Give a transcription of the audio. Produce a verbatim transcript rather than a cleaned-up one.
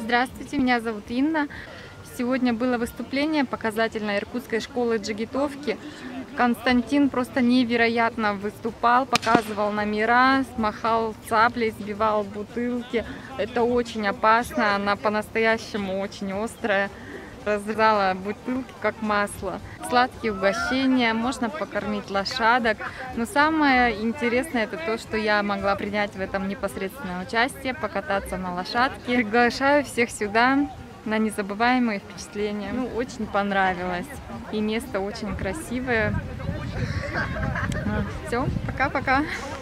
Здравствуйте, меня зовут Инна. Сегодня было выступление показательной иркутской школы джигитовки. Константин просто невероятно выступал, показывал номера, махал цаплей, сбивал бутылки. Это очень опасно, она по-настоящему очень острая. Разрезала бутылки как масло. Сладкие угощения, можно покормить лошадок. Но самое интересное это то, что я могла принять в этом непосредственное участие, покататься на лошадке. Приглашаю всех сюда на незабываемые впечатления. Ну, очень понравилось. И место очень красивое. Все, пока-пока.